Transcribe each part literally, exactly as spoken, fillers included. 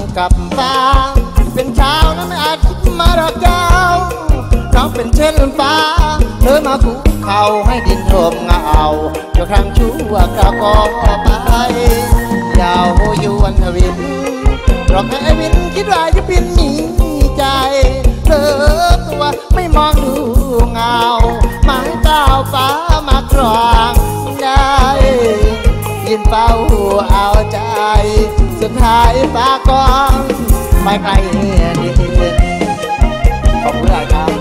กับฟ้าเป็นเช้านั้นไม่อาจคิดมารักเจ้าน้องเป็นเช่นฟ้าเธอมาคุกเข่าให้ดินโถมเงาเจ้าครั้งชั่วกระก็ไปยาวยวนวินรอกแค่วินคิดว่าจะเป็นหนีใจเธอตัวไม่มองดูเงาไม้เต้าฟ้ามากรองได้ยินเฝ้าเอาใจสุดท้ายฟ้ากองไม่ไกลดีขอบคุณครับ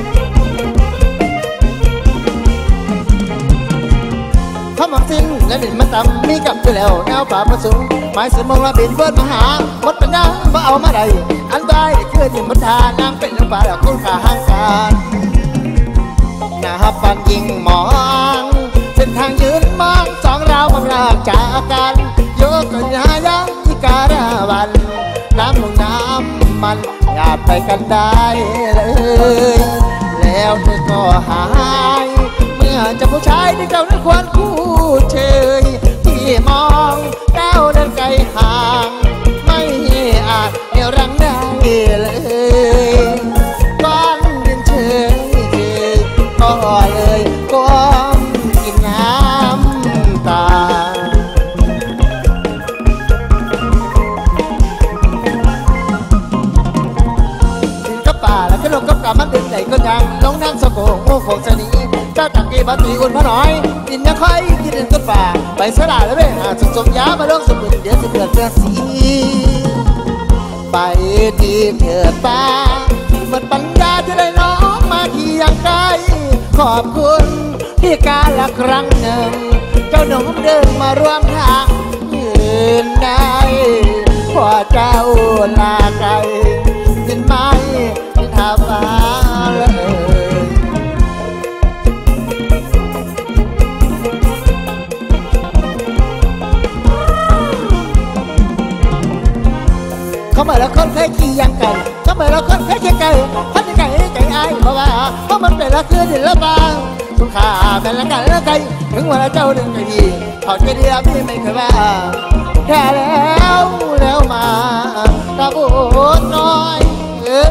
ข้ามักสิ้นและดินมาตำมีกับอยู่แล้วแนวป่าประสูงหมายสมองละบินเบิดมาหาหมดปัญญาว่าเอามาได้อันใดคือดินบันทานั่งเป็นลงป่าแล้วคุ้นขาห้างการหน้าปันยิงมองเส้นทางยืนมองสองเรากำลังจากกันโยกกันหายังที่การาวันน้ำลงน้ำมันอยากไปกันได้เลยแล้วเธอก็หายเมื่อจะผู้ชายที่เจ้านั้นควรคู่เชยที่มองเจ้าเดินไกลห่างไม่อาจเอวรังได้เลยก้อนเดินเฉยเฉยก็เลยก้มกินน้ำตาแล้วก็ลงกับกามันดึงใจก็ยังลงนั่งสะโกงโอ้โหสนีเจ้าตักกีบัตีอุ่นพระน้อยดินยังค่อยกินดินต้นฝ่าไปสลายแล้วเว้ยหาสุดสมยามาลงสมุนเดี๋ยวจะเดือดเดือดสีไปดีเถิดป้าหมดปัญญาจะได้น้องมาเคียงใกล้ขอบคุณที่การละครั้งหนึ่งเจ้าหนุ่มเดินมาร่วมทางยืนได้พอเจ้าลาไกลดินไม้ดินทาฟ้าเลยเขามาแล้วคนเคยขี่ยังไก่เขามาแล้วคนเคยเชี่ยไก่พันไก่ไก่ไอ้เพราะว่าเพราะมันเป็นละคือดินละบางสุขาเป็นละไก่ละไก่ถึงเวลาเจ้าดึงไก่ดีขอแค่เดียวพี่ไม่เคยว่าแค่แล้วแล้วมาตะบูดน้อยเออ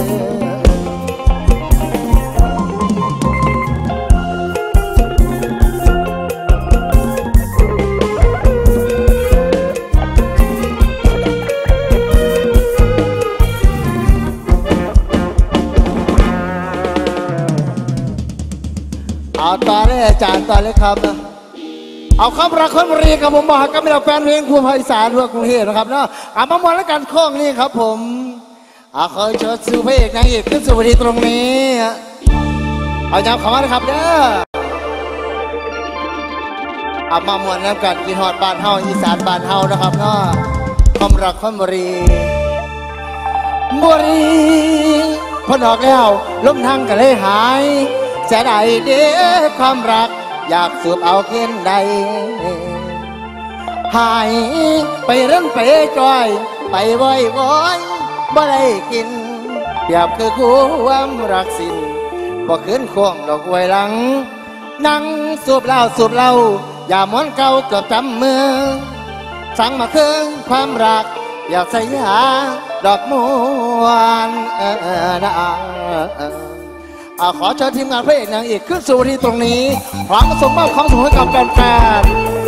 เอาต่อเลยอาจารย์ต่อเลยครับนะเอาคำรักคนบุรีกับผมบอกกับไม่เอาแฟนเพลงภูมิภาคอีสานทั่วกรุงเทพนะครับเนาะเอามามวนแล้วกันโค้งนี่ครับผมเอาขอเชิญสู่พระเอกนางเอกขึ้นสู่เวทีตรงนี้เอาย้ำคำว่านะครับเด้อเอามามวนแล้วกันกินฮอดบ้านเฮาอีสานบ้านเฮานะครับเนาะคำรักคนบุรีบุรีพอดอกแล้วล้มทางก็เลยหายเสียดายเด้อความรักอยากสูบเอาเกินใดหายไปเรื่นไปจอยไปบ่อยบ่อยบ่ได้กินเปรียบคือความรักสิ้นบ่คืนควงดอกไว้หลังนั่งสูบเหล้าสูบเหล้าอย่าม้วนเก่าเกือบจำมือสั่งมาคืนความรักอยากใส่ยาดอกมวนเออนะขอเชิญทีมงานพระเอกนางเอกขึ้นสู่ที่ตรงนี้พร้อมส่งมอบความสุขให้กับแฟน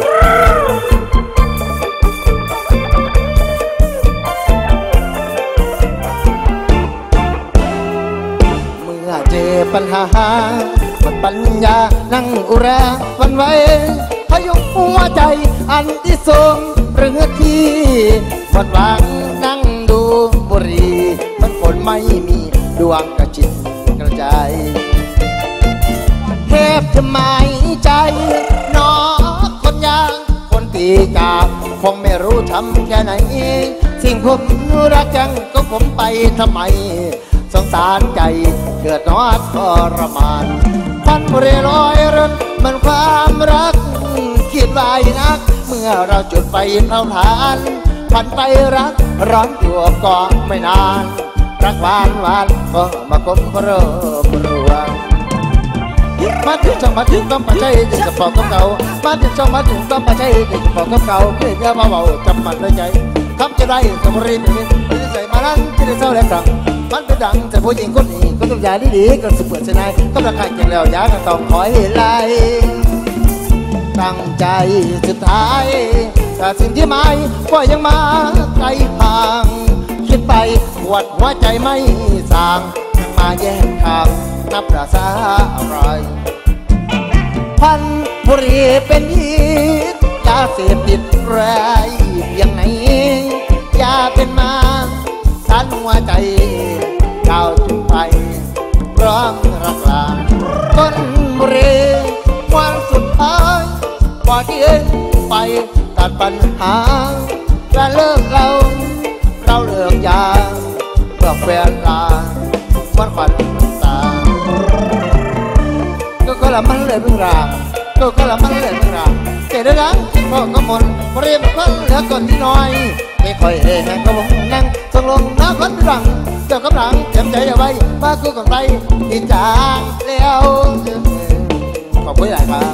ๆเมื่อเจอปัญหาหมดปัญญานั่งอุราวันไว้พยุงหัวใจอันที่ทรงเรือที่หมดหวังนั่งดูบุรีมันฝนไม่มีดวงกระจิตกระจายเทพจะไม่ใจน้องคนยางคนตีกาบคงไม่รู้ทำแค่ไหนสิ่งผมรักจังก็ผมไปทำไมสงสารใจเกิดนอดทรมานพันเรลอยรนมันความรักคิดไว้นักเมื่อเราจุดไฟเผาทานพันไปรักร้อนตัวก็ไม่นานรักหวานหวานก็มาคบเริ่มรัวมาถึงช่องมาถึงต้องปัจจัยเด็กกระป๋องกับเก่ามาถึงช่องมาถึงต้องปัจจัยเด็กกระป๋องกับเก่าเพื่อเยอะมาเบาจำมันด้วยใจทำจะได้กับรีบไม่ได้ใส่มานั้นจะได้เศร้าแรงสั่งมันเป็นดังแต่ผู้หญิงคนนี้ก็ต้องยาดีๆก็สุดเปิดชนะก็ราคาเก่งแล้วยาก็ต้องคอยไล่ตั้งใจสุดท้ายแต่สิ่งที่ไม่ก็ยังมาไกลห่างคิดไปปวดหัวใจไม่สางมาแยกทางนับภาษาอะไรพันบุรีเป็นยีดยาเสพติดไรเพียงไหนยาเป็นมาสันหัวใจก้าวจุดไปพร้อมรักลาต้นบุรีวันสุดท้ายพอที่เองไปตัดปัญหาการเลิกเราเราเลิกยาเพื่อแฟนลามันขวัญตาก็ก็ละมันเลยเพิ่งราก็ก็ละมันเลยเพิ่งราเกิดรังคิดพ่อก็มนเรียบพันเหลือก่อนที่น้อยไม่ค่อยเองก็มองนั่งส่งลงน้ำพันรังเจ้ากำลังเต็มใจเอาไว้มาคู่กับใครที่จางแล้วขอบคุณหลายครับ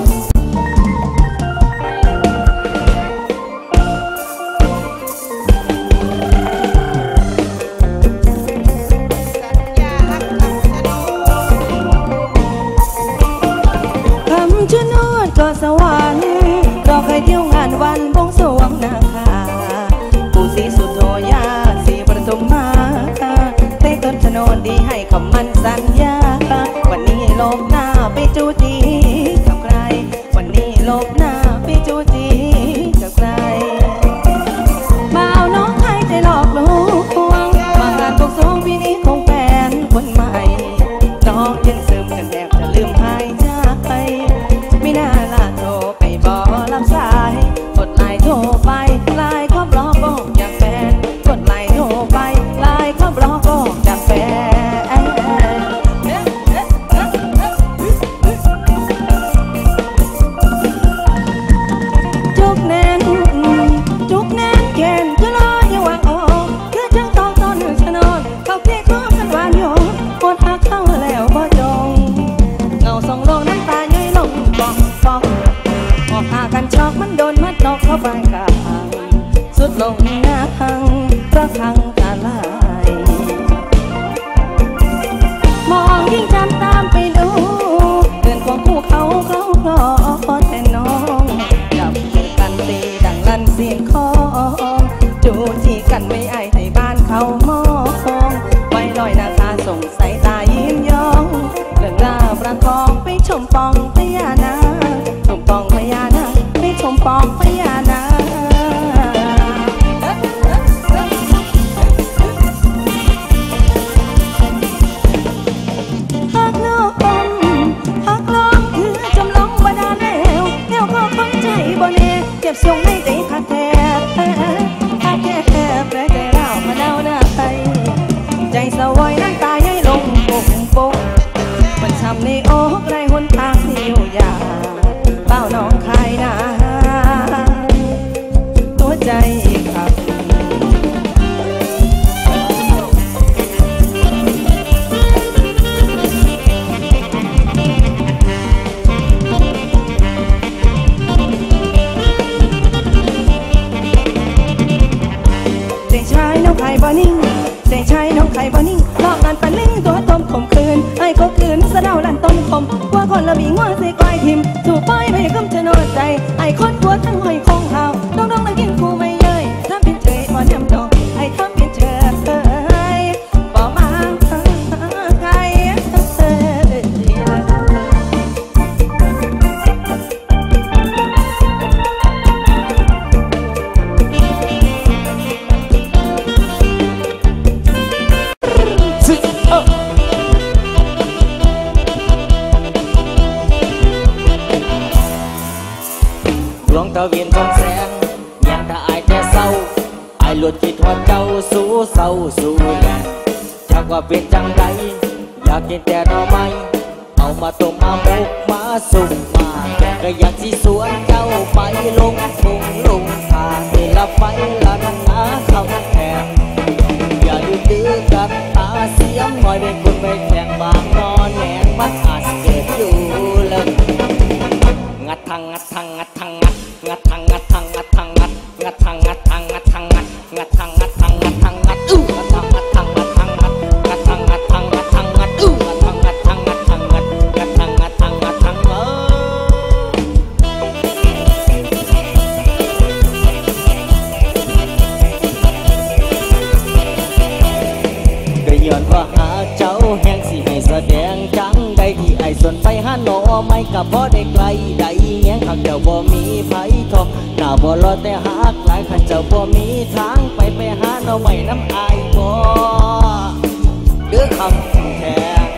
ก็สวรรค์เราเคยเที่ยวงานวันบวงสรวงนาคาปู่ศรีสุโธยาศรีปทุมมาได้ต้นชนนดีให้คำมั่นสัญญาวันนี้โลบหน้าไปจูจีกับใครวันนี้โลบหน้าไปจูจีกับใครมาเอาน้องใครใจหลอกลวงมางานบวงสรวงปีนี้คงแฟนคนใหม่น้องยังซึมกันแทบจะลืมหายใจไม่น่าละโทรไปบอกรับสายกดไลน์โทรไปไลน์ก็บล็อกบอกอยากแฟนกดไลน์โทรไปไลน์ก็บล็อกบอกอยากแฟนจุกแน่นจุกแน่นแก่นก็รอยังว่าออกคือจังต้องต้นชะนอนเขาเกลี้ยกล่อมกันหวานโยงกดหักเข้าแล้วบ่จงเงาส่องลงน้ำตาย้อยลงบอกบอกออกหากันชอกมันโดนมัดนอกเข้าไปกลางสุดลงหน้าพังประคังตาลายมองยิ่งจำตามไปดูเดินของคู่เขาเขาพอแต่น้องจับมือกันตีดังลั่นเสียงคองจูจีกันไม่อายให้บ้านเขามองไว้ลอยนาคาส่งสายตายิ้มยองเรื่องราวประคองไปชมปองพญานาคชมปองพญานาคไปชมปองพญานาคหักน้องหักลองคือจำลองบาดาแล้วแล้วก็คนใจบ่แน่เจ็บทรงไม่ใจขาดแทบขาดแทบแปลใจเรามาเดาหน้าใจใจสวอยน้ำตาย้อยลงปุกปุกมันช้ำในอกไรหนทางเสียวยาเป้าน้องคายนาตัวใจขับใจชายน้องไข่บ่นิ่งใจชายน้องไข่บ่นิ่งลอกกันปันลิ่งตัวต้มข่มคืนไอ้ก็คืนสะเดาลันต้นคมว่าคนละบีง้อใส่ก้อยทิมถูกป้อยไปกำจะนอนใจไอ้คนกลัวทั้งหอยคงเฮาต้องต้องนั่งกินกูไม่เย้ยทำเป็นเฉยบ่จำดอกไอ้ทำเป็นเฉยบ่มาใครดวงตะเวียนทองแสงยังถ้าอายแต่เศร้าอายหลุดคิดว่าเจ้าสู้เศร้าสู้แรงจากว่าเป็นจังไรอยากกินแต่หน่อไม้เอามาต้มมาหมกมาสุ่มมาแกงก็อยากสิสวนเจ้าไปลงทุ่งลงทางเดินละไปละนันหาคำแทนอย่าดื้อดื้อกันตาเสียมหน่อยเป็นคนไปแข่งบางนอนแหงมันอาจเกิดอยู่เลยงัดทางงัดทางงัดทางงัดงัดทางงัดทางงัดทางงัดงัดทางงัดทางงัดทางงัดงัดทางไอ้ส่วนไปหาหนอไม่กับบ่ได้ไกลใดแง้งขักเจ้าบ่มีไผทอหน้าบ่รอแต่หากหลายขันเจ้าบ่มีทางไปไปหาหนอไม่น้ำอายบ่เดือคำแท้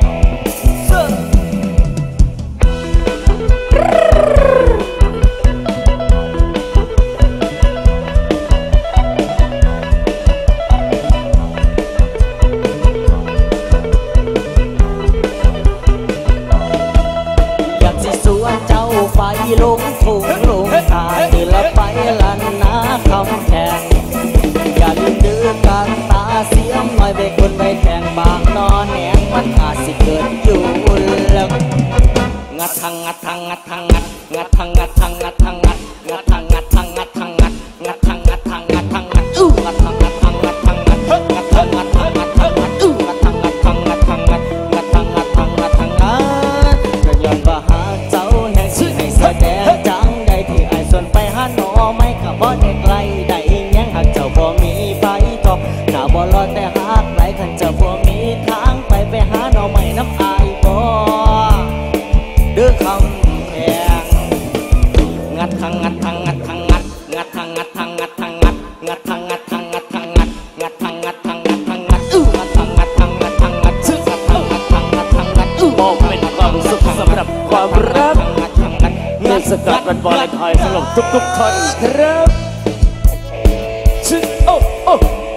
ไปลงทุ่งลงทางเดินละไปลันนาคำแข่งอย่าลืมดื้อกันตาเสียมหน่อยไปคนไปแข่งบางนอนแหงมันอาจสิเกิดอยู่แล้วงัดทางงัดทางงัดทางงัดงัดทางงัดทางงัดทางงัดงัดทางงัดทางงัดทางงัดงัดทางงัดทางงัดทางงัดอู้งัดทางงัดทางงัดทางงัดงัดทางงัดทางงัดทางงัดอู้งัดทางงัดทางงัดทางงัดงัดทางงัดทางงัดทางงัดก็ย้อนว่าหาเจ้าแห่งชื่อให้แสดงจังใดที่ไอ้ส่วนไปหาหนอไม่กับบ่ได้ไกลใดยังหากเจ้าบ่มีไปทอหน้าบ่รอแต่หากไหลขันเจ้าบ่มีทางไปไปหาหนอไม่น้ำอายบ่เด้อคำแพงงัดทางงัดทางงัดทางงัดงัดทางงัดทางงัดทางงัดงัดทางงัดทางงัดทางงัดงัดทางงัดทางงัดทางงัดอู้งัดทางงัดทางงัดทางงัดซึ่งงัดทางงัดทางงัดทางงัดอู้บอกเป็นความสุขสำหรับความรักเทศกาลวันวาเลนไทน์สำหรับทุกๆท่านครับชิโอ้โอ้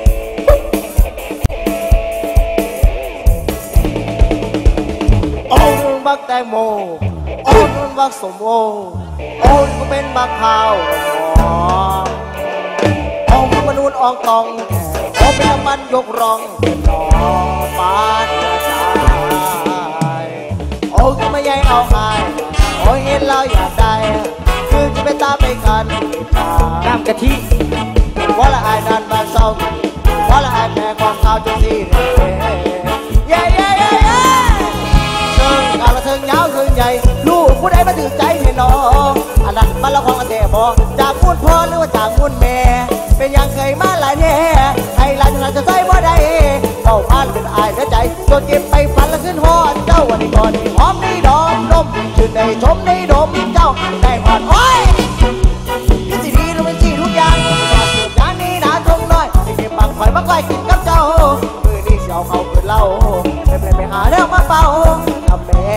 โอ้นุ่นบักแตงโมโอ้นุ่นบักสมโอโอ้ก็เป็นบักข้าวหอมโอ้ก็มนุษย์อองตองโอ้เป็นน้ำมันยกรองเป็นหนอปานกระจายโอ้ก็ไม่ใหญ่เอาหายโอ้เห็นแล้วอยากได้คือจะไปตามไปกันน้ำกะทิว่าละอายนานบางเศร้าว่าละอายแค่ความข่าวจนสิเย้เย้เย้เย้เชิงกาละเชิงยาวเชิงใหญ่ลูกผู้ใดมาถือใจให้น้องอันนั้นมันละครกันแต่บอกจากมูลพ่อหรือว่าจากมูลแม่เป็นยังเคยมาหลายแน่ให้หลายจะใจว่าได้เจ้าพานเป็นอายและใจจนเก็บไปฝันและขึ้นหอดเจ้าวันนี้ก่อนหอมนี่ดอมดมชื่นในชมในดมเจ้าได้หอดโอ้ยคิดสิดีรู้เป็นสิทุกอย่างอย่างนี้นะทงน้อยให้เก็บบังคอยมาใกล้กินกับเจ้ามือนี้เสียวเขาเกิดเล่าไปไปไปหาแล้วมาเป่าทำแม่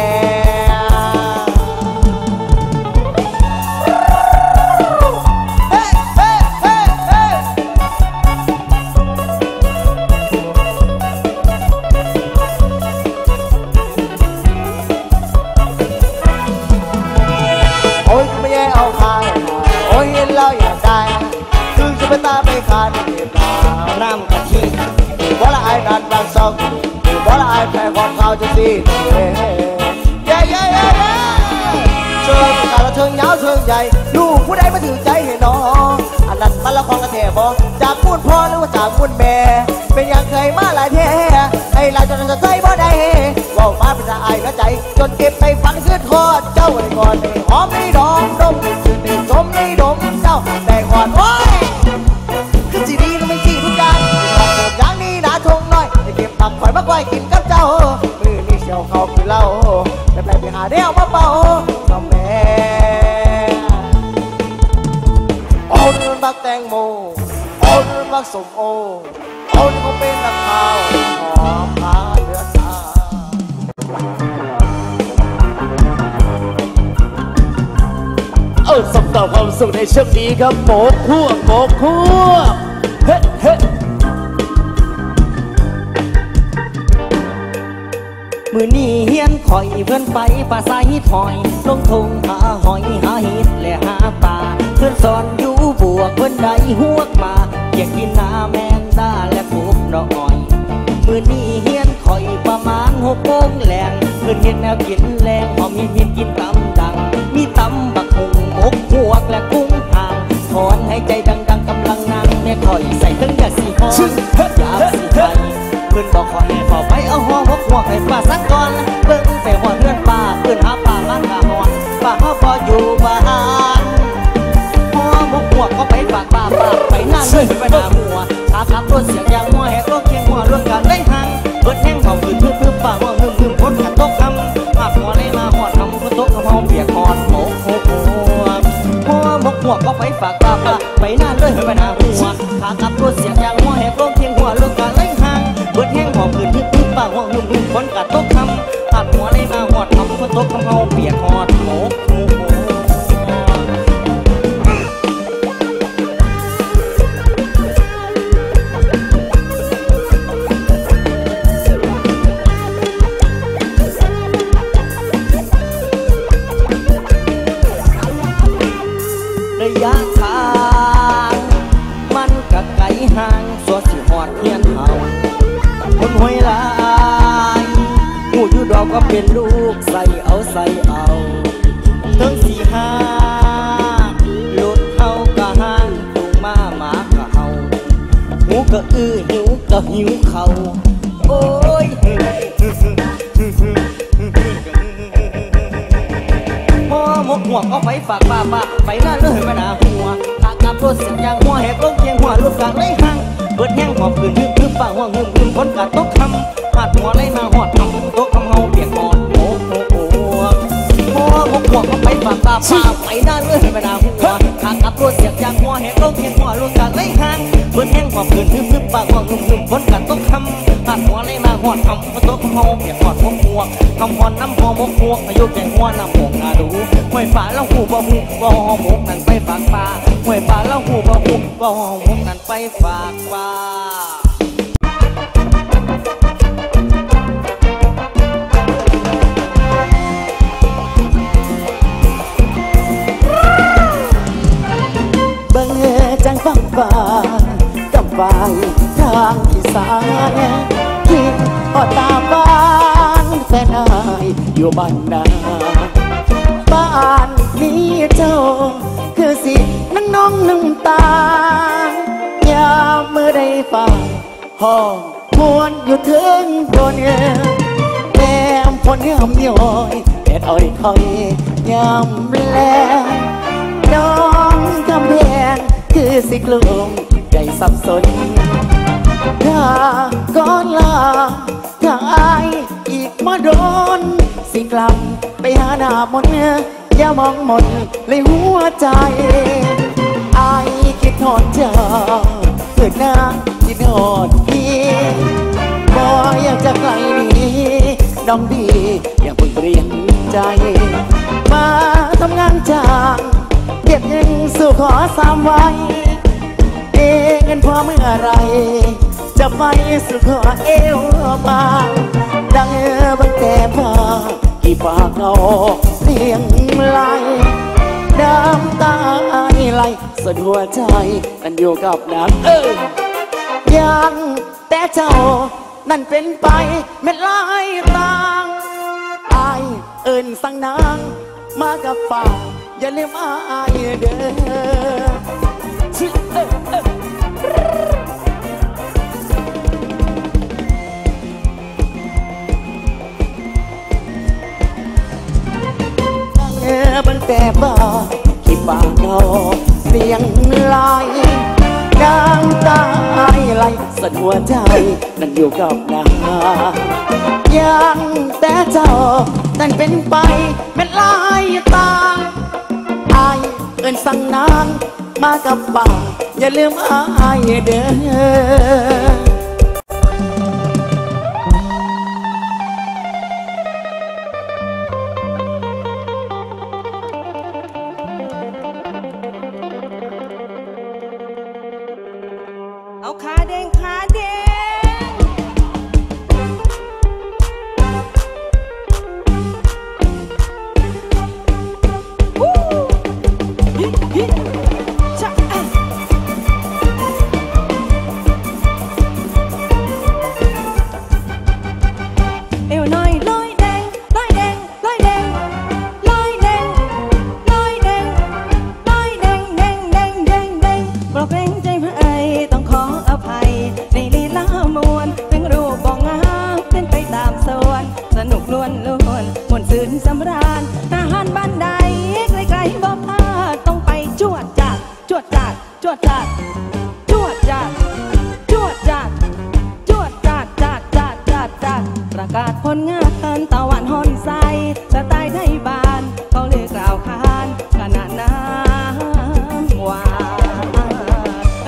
โอ้ยไม่แย่เอาคายโอ้ยเห็นแล้วอยากได้คือจะไปตาไปขาดเก็บน้ำน้ำกะทิว่าละอายดันบางซองว่าละอายแพ้ความข่าวจะสิเย้เย้เย้เย้เชิงกาละเชิงยาวเชิงใหญ่ลูกผู้ใดมาถือใจให้น้องอันนั้นมันละครกระแทกบอกจากมูลพ่อหรือว่าจากมูลแม่เป็นยังเคยมาหลายแท้ให้หลายจนจะใจบ่ได้ว่ามาเป็นอายและใจจนเก็บไปฝันขึ้นทอดเจ้าวันก่อนในหอมในดอมดมชื่นในชมในดมเจ้าได้ก่อนโอ้ยคือสิดีรู้ไม่สิทุกอย่างอย่างนี้นะทงน้อยให้เก็บผักคอยมาไว้กินกับเจ้ามือนี่เชียวเขาคือเล่าแต่ไปไปหาเดี่ยวมาเป่าทำแม่โอ้นุ่นบักแตงโมโอ้นุ่นบักสมโอโอ้นี่คงเป็นนักข่าวหอมพาเดือดตาเออสำหรับความสุขในช่วงนี้ครับโบกคั่วโบกคั่วเฮ้เฮ้มือนี้เฮียนคอยเพื่อนไปป่าสายถอยลงทงหาหอยหาเห็ดและหาปลาเพื่อนสอนอยู่บวกเพื่อนได้หวกมาอยากกินน้ำแมนดาและพบน้อยมือนี้เฮียนคอยประมาณหกโมงแรง เพื่อนเห็นแนวกินแรงหอมหินกินตำดังมีตำบักหุงหมกหวกและกุ้งห่างถอนให้ใจดังๆกำลังนั่งแม่คอยใส่เครื่องยาสีหอมยาสีไทยเพื่อนบอกขอให้ขอไปเอาห้องหกหัวให้ป้าสักก่อนเบิ่งแต่หัวเพื่อนป้าเพื่อนหาป้าบ้านกะหอนป้าเขาพออยู่บ้านห้องหกหัวก็ไปฝากป้าป้าไปนั่งเล่นไปหน้าหัวชาขับรถเสียงยางหัวแหกรถเคียงหัวร่วมกันได้ห่างเบิดแห้งของคืนเพื่อเพื่อป้าว่าหืมหืมพ้นกันตกคำหากหัวเลยมาไปหน้าหัวขากับตัวเสียงยางหัวแหกลงเพียงหัวลูกกะเล่งห่างเบิดแห้งหอมขึ้นทึบทึบปากห้องนุ่มนุ่มคนกะตกคำตัดหัวเลยมาหอดทำคนตกคำเฮาเปียกหอดโหโหระยะทางมันกะไกลห่างสัวสิหอดเทียนเฮาคนห้วยลายหูอยู่ดอกก็เป็นลูกใส่เอาใส่เอาเทิงสี่ห้าหลุดเฮากะห้างตุงมาหมากะเฮาหูกะอื้อหิวกะหิวเขาโอ้ยพ่อหมกหัวก็ไฟฝากป้าป้าไฟหน้าเลื่อยมาหน้าหัวตากกับรถเสียงยางหัวแหกลงเพียงหัวลูกกลางเลยห่างเบิดแห้งหอบคืนทึบทึบปากหัวเงิมคืนพ้นกัดตกคำหัดหัวเลยมาหอดคำตกคำเฮาเปียกหอดโอ้โหโอ้พ่อหมกหัวก็ไฟฝากป้าป้าไฟหน้าเลื่อยมาหน้าหัวตากกับรถเสียงยางหัวแหกลงเพียงหัวลูกกลางเลยห่างเบิดแห้งหอบคืนทึบทึบปากหัวเงิมคืนพ้นกัดตกคำหัดหัวเลยมาหอดคำตกคำเฮาเปียกหอดหมกหัวคำหอนน้ำหอมกหัวอายุแก่หัวน้ำหงนาดูห้วยป่าแล้วหูบ่หูบ่หอมกนั่นไปฝากป่าห้วยป่าแล้วหูบ่หูบ่หอมกนั่นไปฝากป่าเบิ่งจังฟังฟ้ากำไฟทางอีสานคิดอดตาบ้านแฟนอายอยู่บ้านนาบ้านนี้เจ้าคือสินั่งน้องน้ำตายามเมื่อได้ฟังห้องมวนอยู่ถึงบนแก้มพนยำย้อยแดดอ้อยคอยยำแลน้องกำแพงคือสิกลุ่มใจสับสนถ้าก่อนลาถ้าอายอีกมาโดนสิกลับไปหาหน้ามนอย่ามองหมดเลยหัวใจอายคิดทอดเจ้าเกิดหน้าคิดทอดพี่บ่อยากจะไกลนี้น้องดีอย่าเพิ่งเปลี่ยนใจมาทำงานจ้างเก็บเงินสู่ขอสามไว้เอเงินพอเมื่อไรจะไปสู่ขอเอวมาดังเออบังแต่พากี่ปากเอาเสียงไหลน้ำตาไหลสะหัวใจมันอยู่กับน้ำเออยังแต่เจ้านั่นเป็นไปเม็ดลายต่างอายเอิญสั่งนางมากับฝ่าอย่าลืมอายเด้อชิเออเออเออบังแต่บ้าที่ปากเราเสียงไหลน้ำตาไหลสะหัวใจนั่นอยู่กับนายังแต่เจ้านั่นเป็นไปเป็นลายตาอายเอินสั่งนางมากับป่าอย่าลืมอายเด้อเอาขาเด้งขาเด้งวู้ฮิฮิชะอ่ะเอวน้อยลอยแดงลอยแดงลอยแดงลอยแดงลอยแดงลอยแดงแดงแดงแดงแดงโปรดเกรงใจพระไอต้องขออภัยในลีลามวนถึงรูปบองงามเป็นไปตามส่วนสนุกล้วนล้วนมวนซื่นสำราญทหารบ้านใดไกลๆบ่พลาดต้องไปจวดจัดจวดจัดจวดจัดจวดจัดจวดจัดจวดจัดจัดจัดจัดจัดประกาศผลงานตะวันหอนใสสไตล์ไทยบ้านเขาเลือกกล่าวขานขนาดน้ำหวาน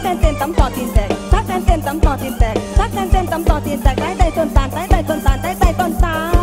ต้นเต้นตำต่อตีนแตกตักเต้นเต้นตำต่อตีนแตกตักเต้นเต้นตำต่อตีนแตกใต้ใต้ต้นตาลใต้ใต้ต้นตาลใต้ใต้ต้นตาล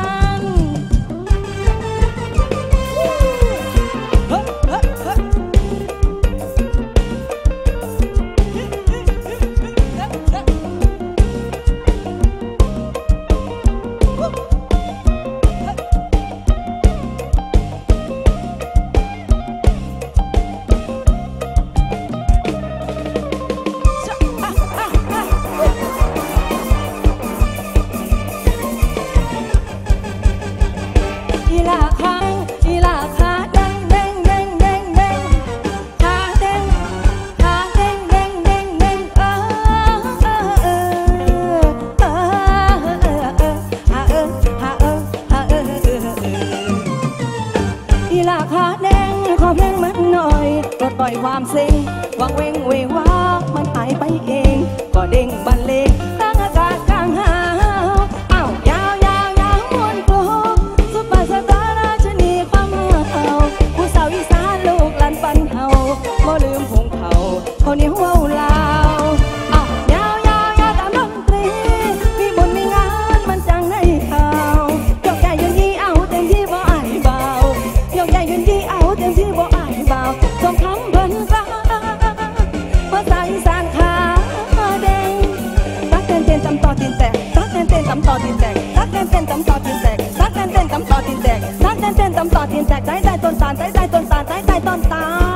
ความเซ็งวังเวงเววามันหายไปเองก็เด้งบันเลงตั้งอากาศกลางหาวอ้าวยาวยาวยาวมวนโกสุภาษตาราชนีความเฮาผู้สาวอีสานลูกหลานปันเฮาบ่ลืมพงเผาเขาเหนียวเว้าลาวอ้าวยาวยาวยาวตามดนตรีมีบุญมีงานมันจังในข่าวยกใหญ่ยืนยี่เอาเต็มที่บ่อายเบายกใหญ่ยืนยี่เอาเต็มที่บ่อายเบาทรงคำเบิ่นฟ้าภาษาอีสานขาแดงตักเต้นเต้นตำต่อตีนแตกตักเต้นเต้นตำต่อตีนแตกตักเต้นเต้นตำต่อตีนแตกตักเต้นเต้นตำต่อตีนแตกตักเต้นเต้นตำต่อตีนแตกใต้ใต้ต้นตาลใต้ใต้ต้นตาลใต้ใต้ต้นตาล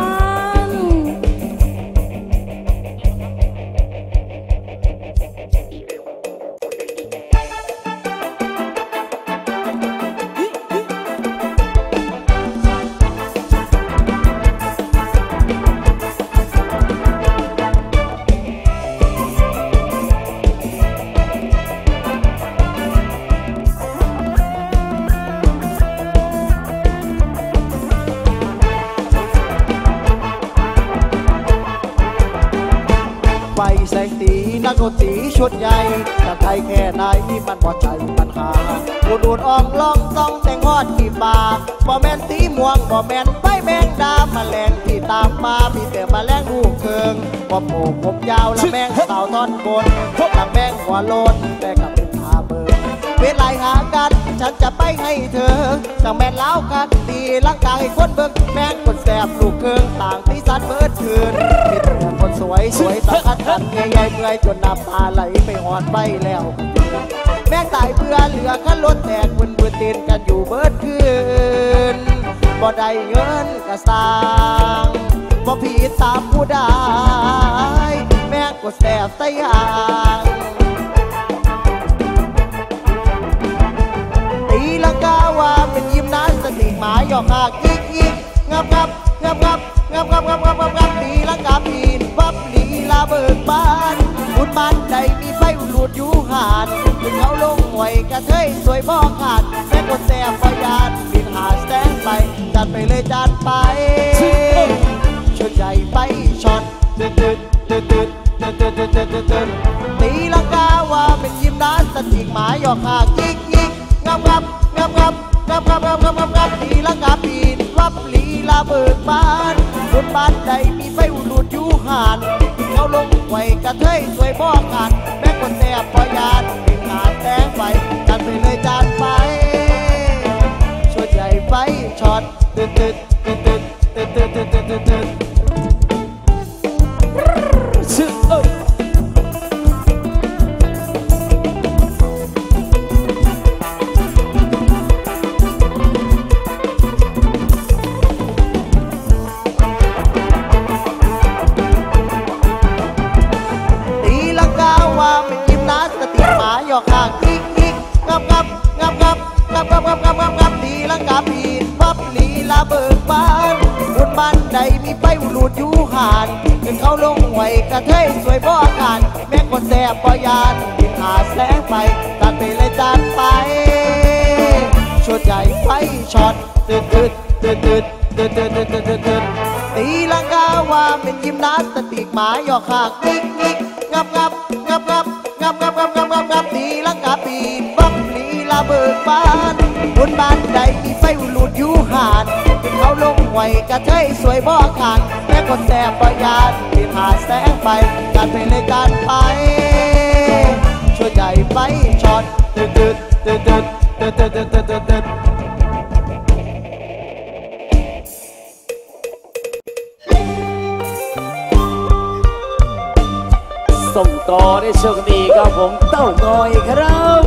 ไฟแสงตีนักดนตรีชุดใหญ่จะไทยแค่ไหนมันบ่ใจปัญหาดูดูดอ่องลองต้องแต่งฮอดกี่ปากบ่แม่นตีม่วงบ่แม่นไฟแมงดาแมลงที่ตามมามีแต่แมลงลูกเคิงบ่โผล่ผมยาวและแมงสาวท่อนบนทั้งแมงหัวโลนแต่กับเป็นทาเบอร์เวลาหากันฉันจะไปให้เธอจังแม่นเล้าคักตีร่างกายคนเบิ่งแมงคนแสบลูกเคิงต่างที่สันเบิดคืนมีแต่คนสวยสวยตาคัดกันใหญ่ๆเมื่อยจนน้ำตาไหลไปหอดไปแล้วแม่งตายเพื่อเหลือขั้นรถแตกบนบืนตีนกันอยู่เบิดคืนบ่ได้เงินกระสร้างบ่ผิดตามผู้ใดแม่งก็แสบไตห่างตีลังกาว่าเป็นยิมนาสติกหมายหยอกหากยิกยิกงับงับงับงับงับงับงับงับงับงับตีลังกาปีนวับลีลาเบิกบานบุญบ้านใดมีไฟหลุดอยู่หานถึงเขาลงหวยกระเทยสวยบ่ขาดแม่กดแสบพยานบินหาแสงไปจัดไปเลยจัดไปชุดใหญ่ไปช็อตตึ๊ดตึ๊ดตึ๊ดตึ๊ดตึ๊ดตึ๊ดตึ๊ดตึ๊ดตึ๊ดตีลังกาว่าเป็นยิมนาสติกหมายหยอกหากยิกยิกงับงับงับงับงับงับงับงับงับงับตีลังกาปีนวับลีลาเบิกบานบนบ้านใดมีไฟหลุดอยู่หานเขาลงหวยกระเทยสวยบ่ขาดแม่คนแสบพยานบินหาแสงไปจัดไปเลยจัดไปชุดใหญ่ไฟช็อตตึ๊ดตึ๊ดตึ๊ดตึ๊ดตึ๊ดตึ๊ดตึ๊ดตึ๊ดตึ๊ดหยอกหากยิกยิกงับงับงับงับงับงับงับงับงับงับตีลังกาปีนวับลีลาเบิกบานบุญบ้านใดมีไฟหลุดอยู่หานถึงเขาลงหวยกระเทยสวยบ่ขาดแม่คนแสบบ่ยานบินหาแสงไปตัดไปเลยจัดไปชุดใหญ่ไฟช็อตตึ๊ดตึ๊ดตึ๊ดตึ๊ดตึ๊ดตึ๊ดตึ๊ดตึ๊ดตึ๊ดตีลังกาว่าเป็นยิมนาสติกหมายหยอกหากยิกยิกงับงับงับงับงับงับงับงับงับงับตีลังกาปีนวับลีลาเบิกบานบนบ้านใดมีไฟหลุดอยู่หานเขาลงหวว้กระเทยสวยบ่ขาดแม่คนแสบประหยัดที่ผ่าแสงไปการเป็นในการไปช่วยใจไปช็อตตึ๊ดตึ๊ดตึ๊ดตึ๊ดตึ๊ดตึ๊ดตึ๊ดตึ๊ดตึ๊ดตึ๊ดส่งต่อได้โชคดีครับผมเต้างอยครับ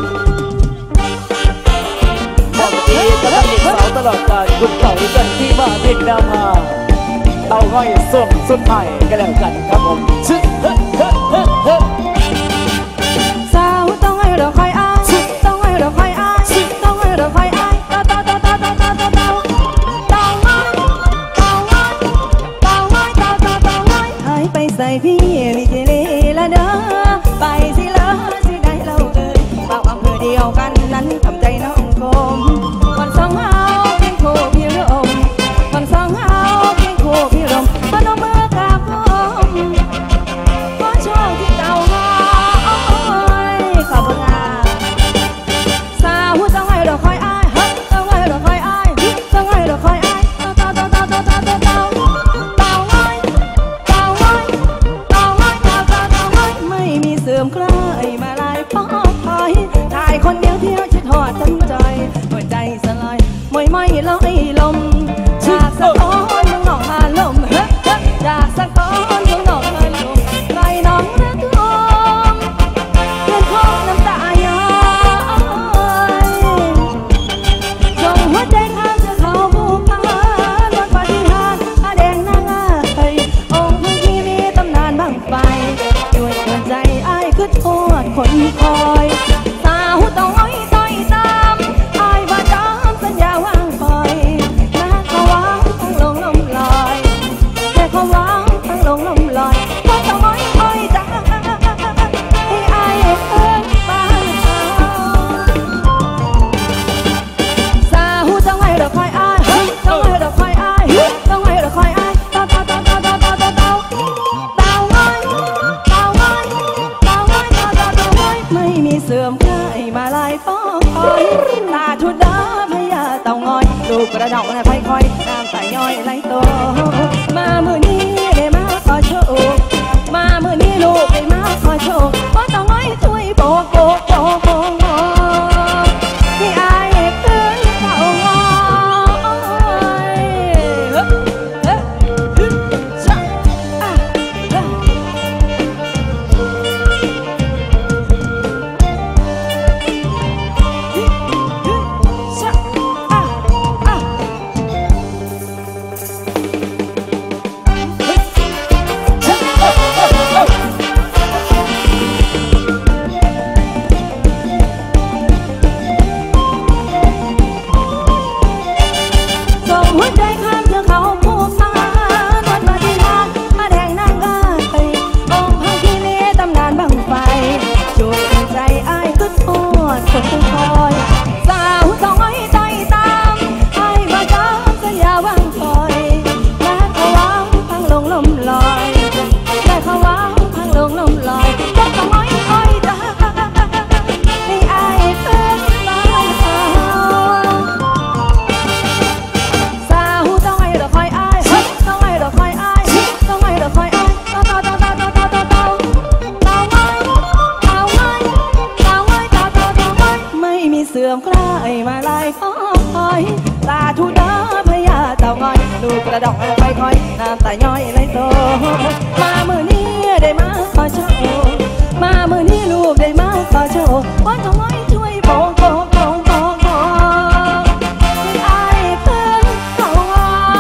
บอกดีกับท่านอีกสาวตลอดการคุณเก่ากันที่มาเพียงดามาเต้างอยส่งสุดท้ายกันแล้วกันครับผมชึเฮ้เฮ้เฮ้เฮ้สาวต้องให้เราคอยอ้ายต้องให้เราคอยอ้ายต้องให้เราคอยอ้ายเต้าเต้าเต้าเต้าเต้าเต้าเต้าเต้าเต้าง้อยเต้าง้อยเต้าง้อยเต้าเต้าเต้าง้อยหายไปใส่พี่วิจิลีละเด้อไปสิเลอสิได้เราเอ่ยเป่าอำเภอเดียวกันนั้นทำใจน้องคมคนสองเฮาเพียงคู่พี่รมคนสองเฮาเพียงคู่พี่รมพนมมือกราบพมขอโชคที่เต้าง้อยขอบคุณค่ะสาวต้องให้เราคอยอ้ายต้องให้เราคอยอ้ายต้องให้เราคอยอ้ายเต้าเต้าเต้าเต้าเต้าเต้าเต้าเต้าง้อยเต้าง้อยเต้าง้อยเต้าเต้าเต้าง้อยไม่มีเสื่อมคล้ายมาลายป้อพายชายคนเดียวเที่ยวชิดหอดทั้งใจหัวใจสลายมวยไม่ลอยลมจากสะท้อนมึงหนองหาลมจากสะท้อนมึงหนองหาลมไรน้องระทมเพื่อนพ้องน้ำตาย้อยส่งหัวใจข้ามจะเขาผู้พานรถปฏิหารอาแดงนางอ้ายองค์พื้นที่มีตำนานบังไฟด้วยหัวใจอ้ายคือโทษคนคอยสาวต้องอ้อยต้อยตามอ้ายว่าจำสัญญาวางปล่อยนะเขาวางทั้งลงลมลอยแต่เขาวางทั้งลงลมลอยก็ต้องอ้อยอ้อยตามให้อ้ายเอิ้นบ้านเขาสาวต้องให้เราคอยอ้ายต้องให้เราคอยอ้ายต้องให้เราคอยอ้ายเต้าเต้าเต้าเต้าเต้าเต้าเต้าเต้าเต้าง้อยเต้าง้อยเต้าง้อยเต้าเต้าเต้าง้อยไม่มีเสื่อมคลายมาลายป้อคอยตาทุดดาพญาเต่างอยลูกกระดองค่อยๆน้ำตาย้อยไหลโตมามือนี้ได้มาขอโชคมามือนี้ลูกได้มาขอโชคเพราะเต่างอยช่วยโบกโบกโบกโบกโบกที่อายเกินเต่างอยเฮ้เฮ้ฮึชะอ่ะเฮ้ฮึฮึชะอ่ะอ่ะส่งหัวใจข้ามเทือกเขาภูพานวัดปฏิหารอาแดงนางอ้ายองค์พระคีรีตำนานบังไฟจูบใจอ้ายคือโทษคนคอยสาวต้องอ้อยต้อยตามอ้ายว่าจำสัญญาวางปล่อยและเขาวางพังลงลมลอยและเขาวางพังลงลมลอยก็ต้องอ้อยอ้อยตามให้อ้ายเป็นบ้านเขาสาวต้องให้เราคอยอ้ายต้องให้เราคอยอ้ายต้องให้เราคอยอ้ายเต้าเต้าเต้าเต้าเต้าเต้าเต้าเต้าง้อยเต้าง้อยเต้าง้อยเต้าเต้าเต้าง้อยไม่มีเสื่อมคลายมาลายป้อคอยตาทุดาพญาเต่างอยลูกกระดองค่อยๆน้ำตาย้อยไหลโตมามือนี้ได้มาขอโชคมามือนี้ลูกได้มาขอโชคเพราะเต่างอยช่วยโบกโบกโบกโบกโบกให้อ้ายเพิ่นเต่างอย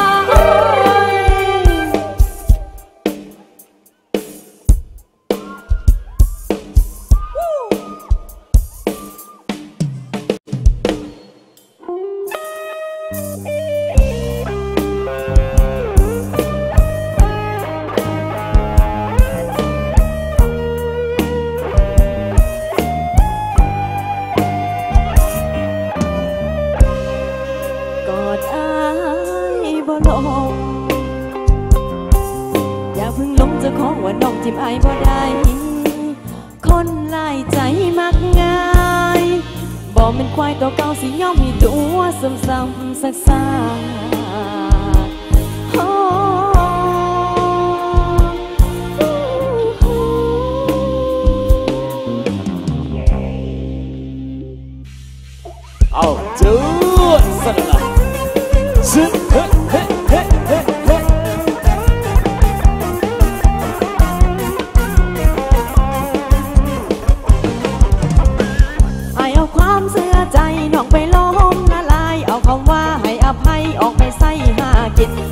ว่าน้องจิ้มไอ้บ่ได้คนหลายใจมักง่ายบ่เป็นควายตัวเก่าสิยอมให้ตัวซ้ำๆซัก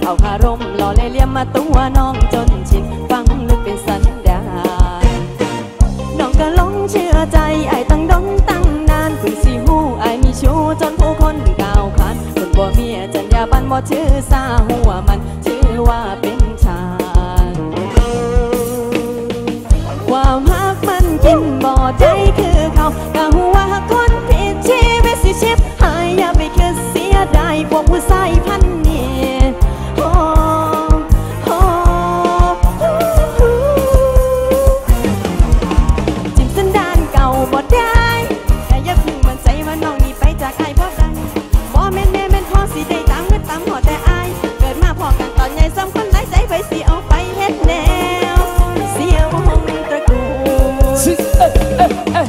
เขาคารมหล่อเลยเลี่ยมมาตัวน้องจนชินฟังลึกเป็นสันดานน้องก็หลงเชื่อใจไอ้ตั้งดนตั้งนานเพิ่งสิหูไอ้มีชู้จนผู้คนก้าวขานคนบ่เมียจัญญาบันบ่ชื่อซาหัวมันชื่อว่าเป็นชาความฮักมันกินบ่ใจคือเขากะหัวคนผิดชีวิตสิชิบหายอย่าไปคิดเสียดายพวกผู้ชายพันนี้โอ้โอ้จิ้มสันดานเก่าบ่ได้แต่อย่าเพิ่งมั่นใจว่าน้องนี่ไปจากไอ้บ่ได้บ่แม่นแม่แม่นพอสิได้ตามเงินตามหอแต่อายเกิดมาพอกันตอนใหญ่ซ้ำคนหลายใจไปสิเอาไปเฮ็ดแนวเสียวหงตระกูล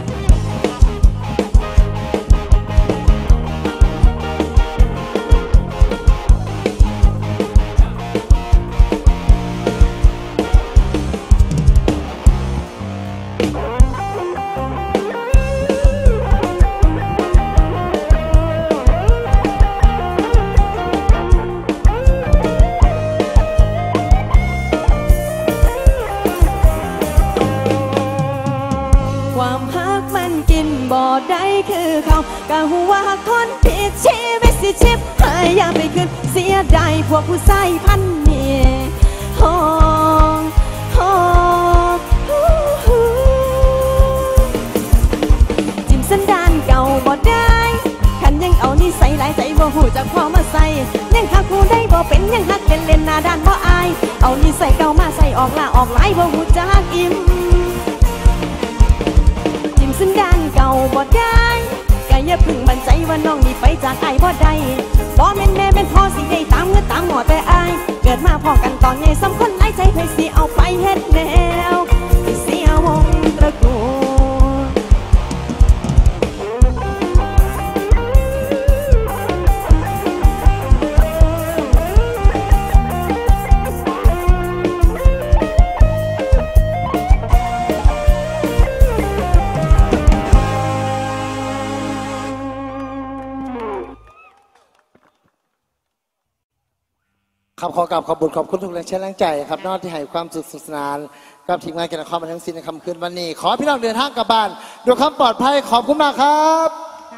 บ่ได้คือเขากะหัวคนผิดชีวิตสิชิบหายอย่าไปคิดเสียดายพวกผู้ชายพันนี้โอ้โอ้จิ้มสันดานเก่าบ่ได้คันยังเอานิสัยหลายใจบ่หูจักพอมาใส่ยังหักผู้ได้บ่เป็นยังหักเล่นเล่นหน้าด้านบ่อายเอานิสัยเก่ามาใส่ออกละออกหลายบ่หูจักอิ่มสันดานเก่าบ่ได้ก็อย่าพึ่งมั่นใจว่าน้องนี่ไปจากไอ้บ่ได้บ่แม่นแม่แม่นพ่อสิได้ตามเงินตามหมอแต่อายเกิดมาพอกันตอนใหญ่สำคนหลายใจเพิ่นสิเอาไปเฮ็ดแนวเสียวงตระกูลครับขอกราบขอบคุณขอบคุณทุกแรงเชียร์แรงใจครับนอกที่ให้ความสุขสนานกับทีมงานกันความบันเทิงศิลป์ในค่ำคืนวันนี้ขอพี่น้องเดินทางกลับบ้านด้วยความปลอดภัยขอบคุณมากครับ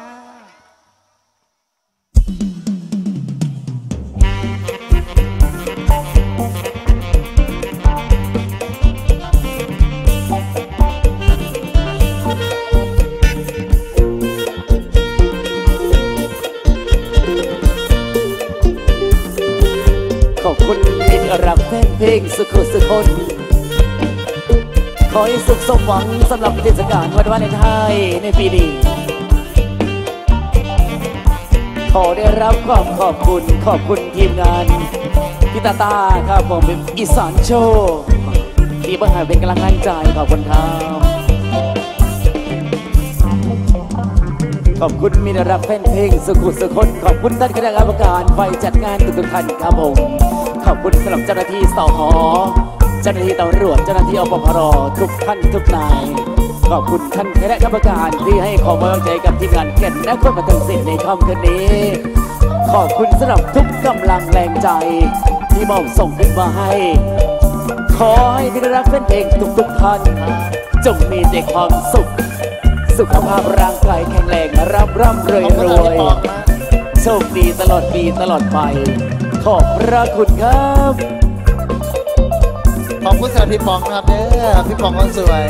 ขอบคุณมิตรรักแฟนเพลงสุขสุขคนขอให้สุขสมหวังสำหรับเทศกาลวันวาเลนไทน์ในปีนี้ขอได้รับความขอบคุณขอบคุณทีมงานพี่ตาตาครับผมเป็นอีสานโชว์ที่บังหาเป็นกำลังใจขอบคุณครับขอบคุณมิตรรักแฟนเพลงสุขุสุขคนขอบคุณท่านคณะกรรมการฝ่ายจัดงานทุกท่านครับผมขอบคุณสำหรับเจ้าหน้าที่สหเจ้าหน้าที่ตำรวจเจ้าหน้าที่อปพรทุกท่านทุกนายขอบคุณท่านคณะกรรมการที่ให้ความไว้วางใจกับทีมงานแก่นและคนบันเทิงศิลป์ในค่ำคืนนี้ขอบคุณสำหรับทุกกำลังแรงใจที่มอบส่งขึ้นมาให้ขอให้มิตรรักแฟนเพลงทุกๆท่านจงมีแต่ความสุขสุขภาพร่างกายแข็งแรงร่ำร่ำรวยรวยโชคดีตลอดปีตลอดไปขอบพระคุณครับขอบคุณสำหรับพี่ปองนะครับเด้อพี่ปองคนสวย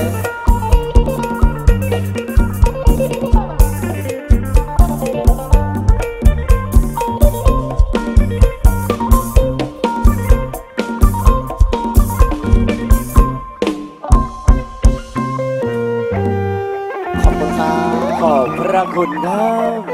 ขอบคุณครับขอบพระคุณครับ